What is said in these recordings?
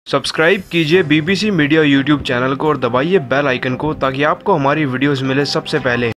Subscribe कीजिए BBC media YouTube channel को और दबाइए बेल आइकन को ताकि आपको हमारी वीडियोस मिले सबसे पहले।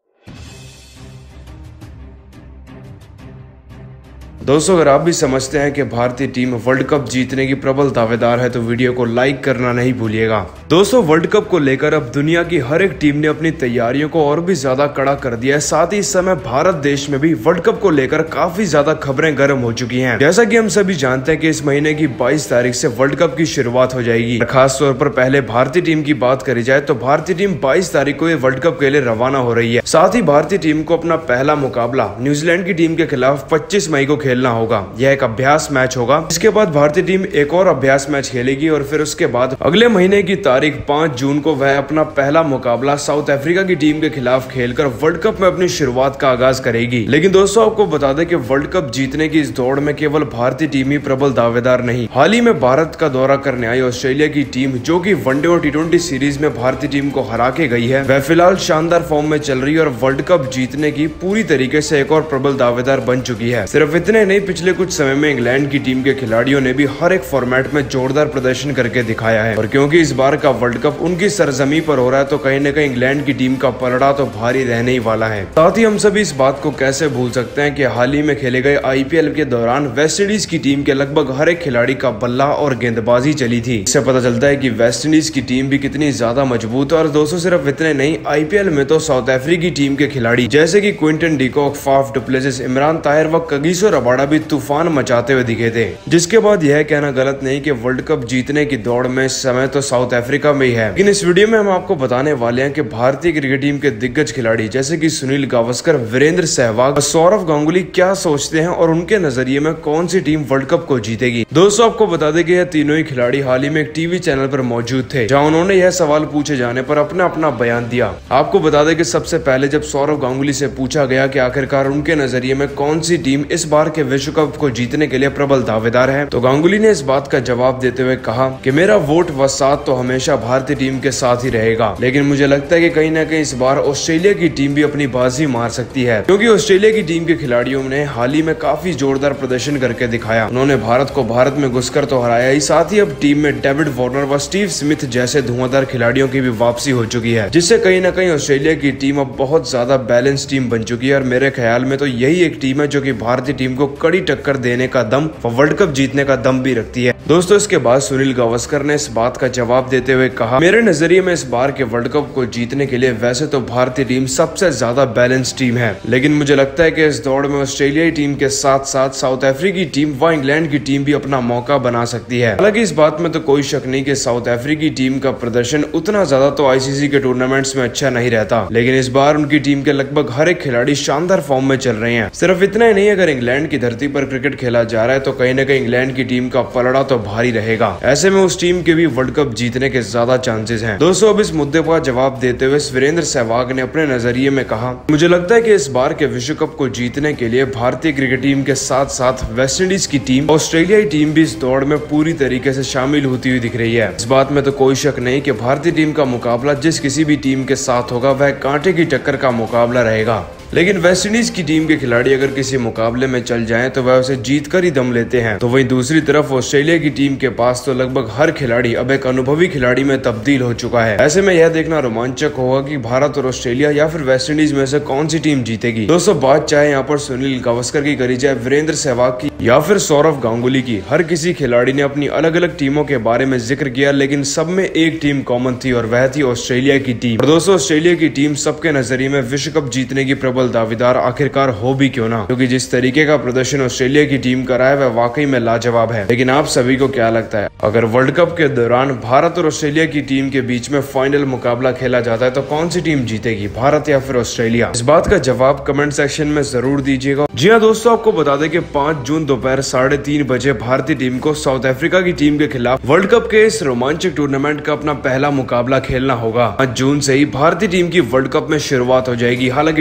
दोस्तों, अगर आप भी समझते हैं कि भारतीय टीम वर्ल्ड कप जीतने की प्रबल दावेदार है तो वीडियो को लाइक करना नहीं भूलिएगा। दोस्तों, वर्ल्ड कप को लेकर अब दुनिया की हर एक टीम ने अपनी तैयारियों को और भी ज्यादा कड़ा कर दिया है। साथ ही इस समय भारत देश में भी वर्ल्ड कप को लेकर काफी ज्यादा खबरें गर्म हो चुकी हैं। जैसा कि हम सभी जानते हैं कि इस महीने की 22 तारीख से वर्ल्ड कप की शुरुआत हो जाएगी। खास तौर पर पहले भारतीय टीम की बात करी जाए तो भारतीय टीम 22 तारीख को ये वर्ल्ड कप के लिए रवाना हो रही है। साथ ही भारतीय टीम को अपना पहला मुकाबला न्यूजीलैंड की टीम के खिलाफ 25 मई को खेलना होगा। यह एक अभ्यास मैच होगा। इसके बाद भारतीय टीम एक और अभ्यास मैच खेलेगी और फिर उसके बाद अगले महीने की तारीख 5 जून को वह अपना पहला मुकाबला साउथ अफ्रीका की टीम के खिलाफ खेलकर वर्ल्ड कप में अपनी शुरुआत का आगाज करेगी। लेकिन दोस्तों, आपको बता दें कि वर्ल्ड कप जीतने की इस दौड़ में केवल भारतीय टीम ही प्रबल दावेदार नहीं। हाल ही में भारत का दौरा करने आई ऑस्ट्रेलिया की टीम, जो कि वनडे और टी20 सीरीज में भारतीय टीम को हरा के गई है, वह फिलहाल शानदार फॉर्म में चल रही है और वर्ल्ड कप जीतने की पूरी तरीके से एक और प्रबल दावेदार बन चुकी है। सिर्फ इतने नहीं, पिछले कुछ समय में इंग्लैंड की टीम के खिलाड़ियों ने भी हर एक फॉर्मेट में जोरदार प्रदर्शन करके दिखाया है। और क्योंकि इस बार का वर्ल्ड कप उनकी सरजमी पर हो रहा है तो कहीं न कहीं इंग्लैंड की टीम का पलड़ा तो भारी रहने ही वाला है। साथ ही हम सभी इस बात को कैसे भूल सकते हैं कि हाल ही में खेले गए IPL के दौरान वेस्टइंडीज की टीम के लगभग हर एक खिलाड़ी का बल्ला और गेंदबाजी चली थी। इससे पता चलता है कि वेस्टइंडीज की टीम भी कितनी ज्यादा मजबूत है। और दोस्तों, सिर्फ इतने नहीं, IPL में तो साउथ अफ्रीका की टीम के खिलाड़ी जैसे कि Quinton de Kock, Faf du Plessis, Imran Tahir व कगिसो रबाडा भी तूफान मचाते हुए दिखे थे। जिसके बाद यह कहना गलत नहीं कि वर्ल्ड कप जीतने की दौड़ में इस समय तो साउथ अफ्रीका में ही है। लेकिन इस वीडियो में हम आपको बताने वाले हैं कि भारतीय क्रिकेट टीम के दिग्गज खिलाड़ी जैसे कि सुनील गावस्कर, वीरेंद्र सहवाग, सौरव गांगुली क्या सोचते हैं और उनके नजरिए में कौन सी टीम वर्ल्ड कप को जीतेगी। दोस्तों, आपको बता दें कि यह तीनों ही खिलाड़ी हाल ही में एक टीवी चैनल पर मौजूद थे, जहां उन्होंने यह सवाल पूछे जाने पर अपना अपना बयान दिया। आपको बता दें कि सबसे पहले जब सौरव गांगुली से पूछा गया कि आखिरकार उनके नजरिए में कौन सी टीम इस बार के विश्व कप को जीतने के लिए प्रबल दावेदार है, तो गांगुली ने इस बात का जवाब देते हुए कहा कि मेरा वोट व साथ तो हमेशा भारतीय टीम के साथ ही रहेगा, लेकिन मुझे लगता है कि कहीं न कहीं इस बार ऑस्ट्रेलिया की टीम भी अपनी बाजी मार सकती है, क्योंकि ऑस्ट्रेलिया की टीम के खिलाड़ियों ने हाल ही में काफी जोरदार प्रदर्शन करके दिखाया। उन्होंने भारत को भारत में घुसकर तो हराया ही, साथ ही अब टीम में डेविड वार्नर व स्टीव स्मिथ जैसे धुआंधार खिलाड़ियों की भी वापसी हो चुकी है, जिससे कहीं न कहीं ऑस्ट्रेलिया की टीम अब बहुत ज्यादा बैलेंस टीम बन चुकी है। और मेरे ख्याल में तो यही एक टीम है जो कि भारतीय टीम को कड़ी टक्कर देने का दम व वर्ल्ड कप जीतने का दम भी रखती है। दोस्तों, इसके बाद सुनील गावस्कर ने इस बात का जवाब देते हुए कहा, मेरे नजरिए में इस बार के वर्ल्ड कप को जीतने के लिए वैसे तो भारतीय टीम सबसे ज्यादा बैलेंस टीम है, लेकिन मुझे लगता है कि इस दौड़ में ऑस्ट्रेलियाई टीम के साथ साथ साउथ अफ्रीका की टीम व इंग्लैंड की टीम भी अपना मौका बना सकती है। हालांकि इस बात में तो कोई शक नहीं कि साउथ अफ्रीका की टीम का प्रदर्शन उतना ज्यादा तो ICC के टूर्नामेंट्स में अच्छा नहीं रहता, लेकिन इस बार उनकी टीम के लगभग हर एक खिलाड़ी शानदार फॉर्म में चल रहे हैं। सिर्फ इतना ही नहीं, अगर इंग्लैंड की धरती पर क्रिकेट खेला जा रहा है तो कहीं न कहीं इंग्लैंड की टीम का पलड़ा तो भारी रहेगा। ऐसे में उस टीम के भी वर्ल्ड कप जीतने के ज्यादा चांसेस हैं। दोस्तों, अब इस मुद्दे पर जवाब देते हुए वीरेंद्र सहवाग ने अपने नजरिए में कहा, मुझे लगता है कि इस बार के विश्व कप को जीतने के लिए भारतीय क्रिकेट टीम के साथ साथ वेस्टइंडीज की टीम, ऑस्ट्रेलियाई टीम भी इस दौड़ में पूरी तरीके से शामिल होती हुई दिख रही है। इस बात में तो कोई शक नहीं कि भारतीय टीम का मुकाबला जिस किसी भी टीम के साथ होगा वह कांटे की टक्कर का मुकाबला रहेगा। लेकिन वेस्टइंडीज की टीम के खिलाड़ी अगर किसी मुकाबले में चल जाएं तो वह उसे जीत कर ही दम लेते हैं, तो वहीं दूसरी तरफ ऑस्ट्रेलिया की टीम के पास तो लगभग हर खिलाड़ी अब एक अनुभवी खिलाड़ी में तब्दील हो चुका है। ऐसे में यह देखना रोमांचक होगा कि भारत और ऑस्ट्रेलिया या फिर वेस्टइंडीज में से कौन सी टीम जीतेगी। दोस्तों, बात चाहे यहाँ पर सुनील गावस्कर की करी जाए, वीरेंद्र सहवाग की या फिर सौरव गांगुली की, हर किसी खिलाड़ी ने अपनी अलग अलग टीमों के बारे में जिक्र किया, लेकिन सब में एक टीम कॉमन थी और वह थी ऑस्ट्रेलिया की टीम। और दोस्तों, ऑस्ट्रेलिया की टीम सबके नजरिए में विश्व कप जीतने की प्रबल दावेदार आखिरकार हो भी क्यों ना, क्योंकि जिस तरीके का प्रदर्शन ऑस्ट्रेलिया की टीम कर रहा है वह वाकई में लाजवाब है। लेकिन आप सभी को क्या लगता है, अगर वर्ल्ड कप के दौरान भारत और ऑस्ट्रेलिया की टीम के बीच में फाइनल मुकाबला खेला जाता है तो कौन सी टीम जीतेगी, भारत या फिर ऑस्ट्रेलिया? इस बात का जवाब कमेंट सेक्शन में जरूर दीजिएगा। जी हाँ दोस्तों, आपको बता दें कि 5 जून दोपहर 3:30 बजे भारतीय टीम को साउथ अफ्रीका की टीम के खिलाफ वर्ल्ड कप के इस रोमांचक टूर्नामेंट का अपना पहला मुकाबला खेलना होगा। 5 जून से ही भारतीय टीम की वर्ल्ड कप में शुरुआत हो जाएगी। हालांकि टूर्नामेंट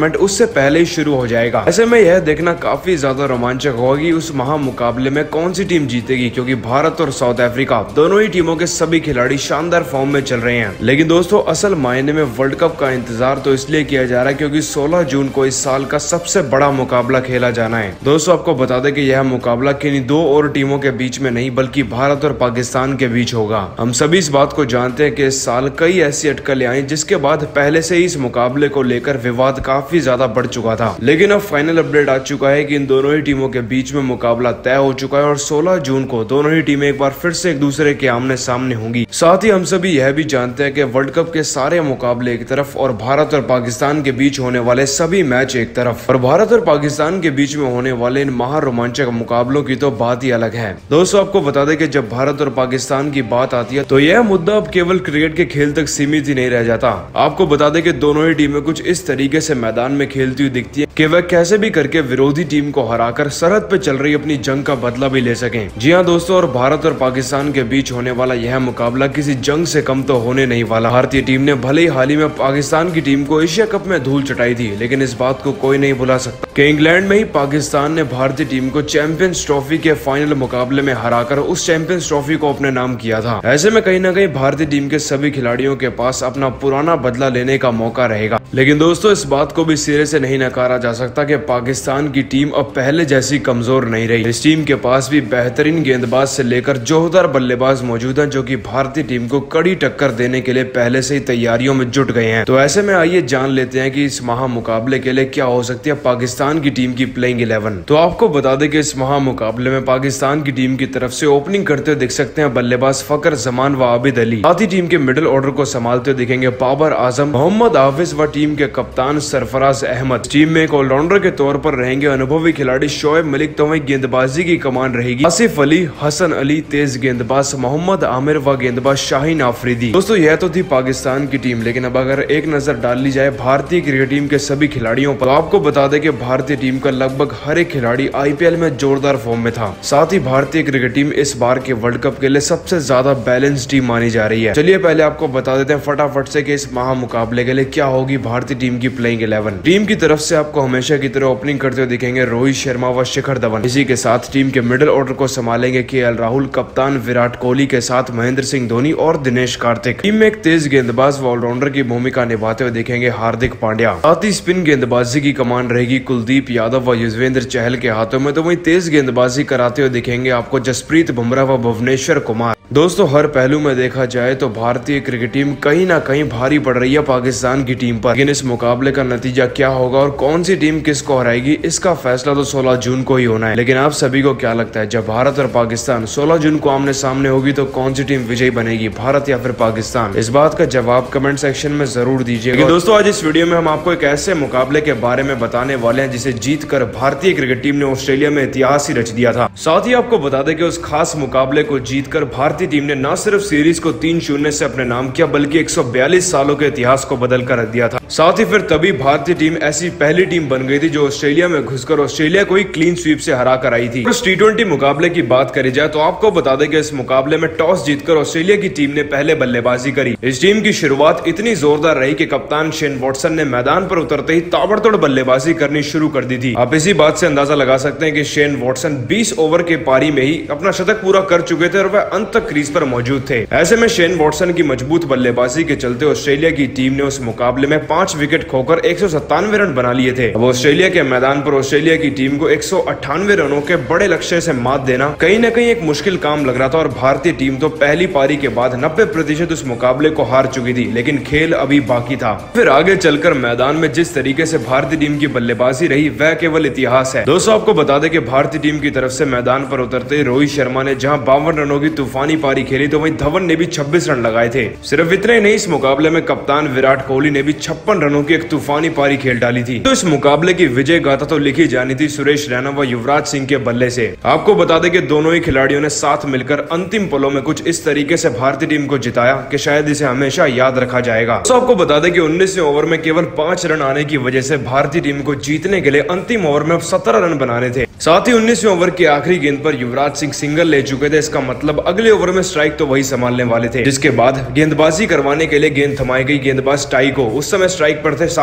टूर्नामेंट उससे पहले ही शुरू हो जाएगा। ऐसे में यह देखना काफी ज्यादा रोमांचक होगा कि उस महामुकाबले में कौन सी टीम जीतेगी, क्योंकि भारत और साउथ अफ्रीका दोनों ही टीमों के सभी खिलाड़ी शानदार फॉर्म में चल रहे हैं। लेकिन दोस्तों असल मायने में वर्ल्ड कप का इंतजार तो इसलिए किया जा रहा है क्योंकि 16 जून को इस साल का सबसे बड़ा मुकाबला खेला जाना है। दोस्तों आपको बता दें कि यह मुकाबला किन्हीं दो और टीमों के बीच में नहीं बल्कि भारत और पाकिस्तान के बीच होगा। हम सभी इस बात को जानते हैं कि इस साल कई ऐसी अटकलें आई जिसके बाद पहले से ही इस मुकाबले को लेकर विवाद काफी ज्यादा बढ़ चुका था। लेकिन अब फाइनल अपडेट आ चुका है कि इन दोनों ही टीमों के बीच में मुकाबला तय हो चुका है और 16 जून को दोनों ही टीमें एक बार फिर से एक दूसरे के आमने सामने होंगी। साथ ही हम सभी यह भी जानते हैं कि वर्ल्ड कप के सारे मुकाबले एक तरफ और भारत और पाकिस्तान के बीच होने वाले सभी मैच एक तरफ, और भारत और पाकिस्तान के बीच में होने वाले इन महारोमांचक मुकाबलों की तो बात ही अलग है। दोस्तों आपको बता दें कि जब भारत और पाकिस्तान की बात आती है तो यह मुद्दा अब केवल क्रिकेट के खेल तक सीमित ही नहीं रह जाता। आपको बता दें कि दोनों ही टीमें कुछ इस तरीके से मैदान में खेलती हुई दिखती है कि वह कैसे भी करके विरोधी टीम को हराकर सरहद पे चल रही अपनी जंग का बदला भी ले सकें। जी हाँ दोस्तों, और भारत और पाकिस्तान के बीच होने वाला यह मुकाबला किसी जंग से कम तो होने नहीं वाला। भारतीय टीम ने भले ही हाल ही में पाकिस्तान की टीम को एशिया कप में धूल चटाई थी, लेकिन इस बात को कोई नहीं भुला सकता कि इंग्लैंड में ही पाकिस्तान ने भारतीय टीम को चैंपियंस ट्रॉफी के फाइनल मुकाबले में हराकर उस चैंपियंस ट्रॉफी को अपने नाम किया था। ऐसे में कहीं ना कहीं भारतीय टीम के सभी खिलाड़ियों के पास अपना पुराना बदला लेने का मौका रहेगा। लेकिन दोस्तों इस बात को भी सिरे से नहीं नकारा जा सकता कि पाकिस्तान की टीम अब पहले जैसी कमजोर नहीं रही। इस टीम के पास भी बेहतरीन गेंदबाज से लेकर जोरदार बल्लेबाज मौजूद हैं जो कि भारतीय टीम को कड़ी टक्कर देने के लिए पहले से ही तैयारियों में जुट गए हैं। तो ऐसे में आइए जान लेते हैं कि इस महामुकाबले के लिए क्या हो सकती है पाकिस्तान की टीम की प्लेइंग 11। तो आपको बता दें कि इस महामुकाबले में पाकिस्तान की टीम की तरफ से ओपनिंग करते हुए दिख सकते हैं बल्लेबाज फकर जमान व आबिद अली। साथ ही टीम के मिडिल ऑर्डर को संभालते हुए दिखेंगे बाबर आजम, मोहम्मद हाफिज व टीम के कप्तान सरफराज अहमद। टीम में एक ऑलराउंडर के तौर पर रहेंगे अनुभवी खिलाड़ी शोएब मलिक, तो वहीं गेंदबाजी की कमान रहेगी आसिफ अली, हसन अली तेज गेंदबाज, मोहम्मद आमिर व गेंदबाज शाहीन आफरीदी। दोस्तों यह तो थी पाकिस्तान की टीम, लेकिन अब अगर एक नजर डाल ली जाए भारतीय क्रिकेट टीम के सभी खिलाड़ियों पर, आपको बता दें कि भारतीय टीम का लगभग हर एक खिलाड़ी आईपीएल में जोरदार फॉर्म में था। साथ ही भारतीय क्रिकेट टीम इस बार के वर्ल्ड कप के लिए सबसे ज्यादा बैलेंस टीम मानी जा रही है। चलिए पहले आपको बता देते हैं फटाफट से कि इस महामुकाबले के लिए क्या होगी भारतीय टीम की प्लेइंग 11। टीम की तरफ से आपको हमेशा की तरह ओपनिंग करते हुए दिखेंगे रोहित शर्मा व शिखर धवन। इसी के साथ टीम के मिडिल ऑर्डर को संभालेंगे केएल राहुल, कप्तान विराट कोहली के साथ महेंद्र सिंह धोनी और दिनेश कार्तिक। टीम में एक तेज गेंदबाज व ऑलराउंडर की भूमिका निभाते हुए दिखेंगे हार्दिक पांड्या। साथ ही स्पिन गेंदबाजी की कमान रहेगी कुलदीप यादव व युजवेंद्र चहल के हाथों में, तो वहीं तेज गेंदबाजी कराते हुए दिखेंगे आपको जसप्रीत बुमराह व भुवनेश्वर कुमार। दोस्तों हर पहलू में देखा जाए तो भारतीय क्रिकेट टीम कहीं ना कहीं भारी पड़ रही है पाकिस्तान की टीम पर। लेकिन इस मुकाबले का नतीजा क्या होगा और कौन सी टीम किसको हराएगी, इसका फैसला तो 16 जून को ही होना है। लेकिन आप सभी को क्या लगता है, जब भारत और पाकिस्तान 16 जून को आमने सामने होगी तो कौन सी टीम विजयी बनेगी, भारत या फिर पाकिस्तान? इस बात का जवाब कमेंट सेक्शन में जरूर दीजिएगा। दोस्तों आज इस वीडियो में हम आपको एक ऐसे मुकाबले के बारे में बताने वाले हैं जिसे जीत कर भारतीय क्रिकेट टीम ने ऑस्ट्रेलिया में इतिहास ही रच दिया था। साथ ही आपको बता दें कि उस खास मुकाबले को जीतकर भारतीय टीम ने न सिर्फ सीरीज को 3-0 से अपने नाम किया बल्कि 142 सालों के इतिहास को बदल कर रख दिया था। साथ ही फिर तभी भारतीय टीम ऐसी पहली टीम बन गई थी जो ऑस्ट्रेलिया में घुसकर ऑस्ट्रेलिया को ही क्लीन स्वीप से हरा कर आई थी। उस T20 मुकाबले की बात करी जाए तो आपको बता दें कि इस मुकाबले में टॉस जीतकर ऑस्ट्रेलिया की टीम ने पहले बल्लेबाजी करी। इस टीम की शुरुआत इतनी जोरदार रही कि कप्तान शेन वॉटसन ने मैदान पर उतरते ही ताबड़तोड़ बल्लेबाजी करनी शुरू कर दी थी। आप इसी बात से अंदाजा लगा सकते हैं कि शेन वॉटसन 20 ओवर के पारी में ही अपना शतक पूरा कर चुके थे और वह अंत तक क्रीज पर मौजूद थे। ऐसे में शेन वॉटसन की मजबूत बल्लेबाजी के चलते ऑस्ट्रेलिया की टीम ने उस मुकाबले में 5 विकेट खोकर 197 रन बना लिए थे। अब ऑस्ट्रेलिया के मैदान पर ऑस्ट्रेलिया की टीम को 198 रनों के बड़े लक्ष्य से मात देना कहीं न कहीं एक मुश्किल काम लग रहा था और भारतीय टीम तो पहली पारी के बाद 90% उस मुकाबले को हार चुकी थी, लेकिन खेल अभी बाकी था। फिर आगे चलकर मैदान में जिस तरीके से भारतीय टीम की बल्लेबाजी रही वह केवल इतिहास है। दोस्तों आपको बता दें कि भारतीय टीम की तरफ से मैदान पर उतरते रोहित शर्मा ने जहां 52 रनों की तूफानी पारी खेली तो वहीं धवन ने भी 26 रन लगाए थे। सिर्फ इतने नहीं, इस मुकाबले में कप्तान विराट कोहली ने भी 56 रनों की एक तूफानी पारी खेल डाली थी। तो इस मुकाबले की विजय गाथा तो लिखी जानी थी सुरेश रैना व युवराज सिंह के बल्ले से। आपको बता दें कि दोनों ही खिलाड़ियों ने साथ मिलकर अंतिम पलों में कुछ इस तरीके से भारतीय टीम को जिताया कि शायद इसे हमेशा याद रखा जाएगा। तो आपको बता दें कि 19वें ओवर में केवल 5 रन आने की वजह से भारतीय टीम को जीतने के लिए अंतिम ओवर में 17 रन बनाने थे। साथ ही 19वें ओवर की आखिरी गेंद पर युवराज सिंह सिंगल ले चुके थे। इसका मतलब अगले ओवर में स्ट्राइक तो वही संभालने वाले थे। जिसके बाद गेंदबाजी करवाने के लिए गेंद थमाई गई गेंदबाज टाई को। उस समय स्ट्राइक पर थे सामने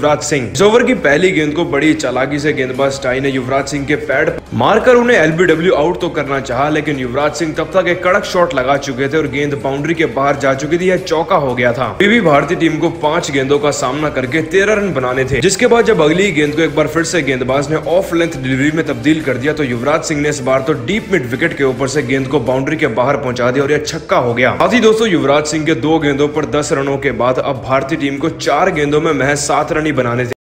युवराज सिंह। इस ओवर की पहली गेंद को बड़ी चालाकी से गेंदबाज टाई ने युवराज सिंह के पैड मारकर उन्हें एलबीडब्ल्यू आउट तो करना चाहा, लेकिन युवराज सिंह तब तक एक कड़क शॉट लगा चुके थे और गेंद बाउंड्री के बाहर जा चुकी थी। यह चौका हो गया था। अभी भी भारतीय टीम को 5 गेंदों का सामना करके 13 रन बनाने थे, जिसके बाद जब अगली गेंद को एक बार फिर से गेंदबाज ने ऑफ लेंथ डिलीवरी में तब्दील कर दिया तो युवराज सिंह ने इस बार तो डीप मिड विकेट के ऊपर से गेंद को बाउंड्री के बाहर पहुंचा दिया और यह छक्का हो गया। साथ ही दोस्तों युवराज सिंह के 2 गेंदों पर 10 रनों के बाद अब भारतीय टीम को 4 गेंदों में महज 7 रन ही बनाने थे।